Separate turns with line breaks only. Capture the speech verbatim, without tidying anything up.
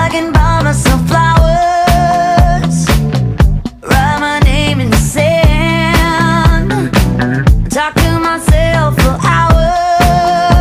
I can buy myself flowers, write my name in the sand, talk to myself for